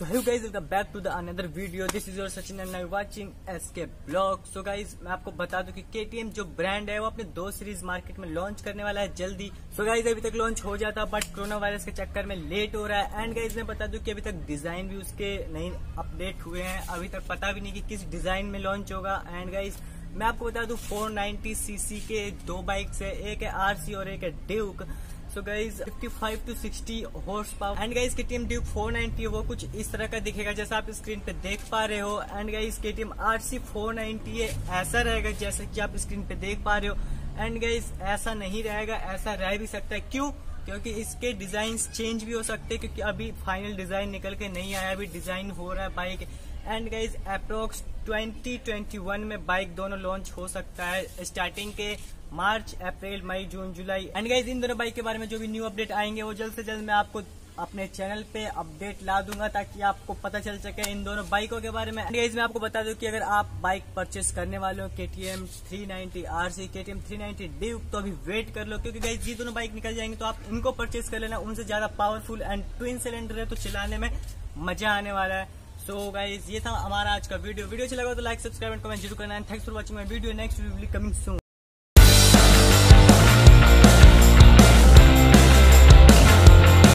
So hey guys, welcome back to the another video. This is your Sachin and now watching SK Blog. So guys, मैं आपको बता दूं कि KTM जो brand है वो अपने 2 सीरीज मार्केट में लॉन्च करने वाला है जल्दी. So guys, अभी तक लॉन्च हो जाता बट कोरोना वायरस के चक्कर में लेट हो रहा है. एंड गाइज मैं बता दूं कि अभी तक डिजाइन भी उसके नहीं अपडेट हुए हैं. अभी तक पता भी नहीं कि किस डिजाइन में लॉन्च होगा. एंड गाइज मैं आपको बता दूं 490cc के 2 बाइक्स है, एक है RC और एक है Duke. So guys 55 to 60 horse power. And guys KTM Duke 490 वो कुछ इस तरह का दिखेगा जैसा आप स्क्रीन पे देख पा रहे हो. एंड गाइज KTM RC 490 है, ऐसा रहेगा जैसे कि आप स्क्रीन पे देख पा रहे हो. एंड गाइज ऐसा नहीं रहेगा, ऐसा रह भी सकता है. क्यों? क्योंकि इसके डिजाइन चेंज भी हो सकते हैं क्योंकि अभी फाइनल डिजाइन निकल के नहीं आया, अभी डिजाइन हो रहा है बाइक. एंड गाइज अप्रोक्स 2021 में बाइक दोनों लॉन्च हो सकता है, स्टार्टिंग के मार्च, अप्रैल, मई, जून, जुलाई. एंड गाइज इन दोनों बाइक के बारे में जो भी न्यू अपडेट आएंगे वो जल्द से जल्द मैं आपको अपने चैनल पे अपडेट ला दूंगा ताकि आपको पता चल सके इन दोनों बाइकों के बारे में. गाइज मैं आपको बता दूं कि अगर आप बाइक परचेस करने वाले हो KTM 390 RC, KTM 390 ड्यूक, तो अभी वेट कर लो क्योंकि गाइज ये दोनों बाइक निकल जाएंगे तो आप इनको परचेस कर लेना. उनसे ज्यादा पावरफुल एंड ट्विन सिलेंडर है तो चलाने में मजा आने वाला है. सो गाइज ये था हमारा आज का वीडियो. वीडियो अच्छा लगा तो लाइक, सब्सक्राइब एंड कमेंट जरूर करना. Thanks for watching my video. Next video will coming soon.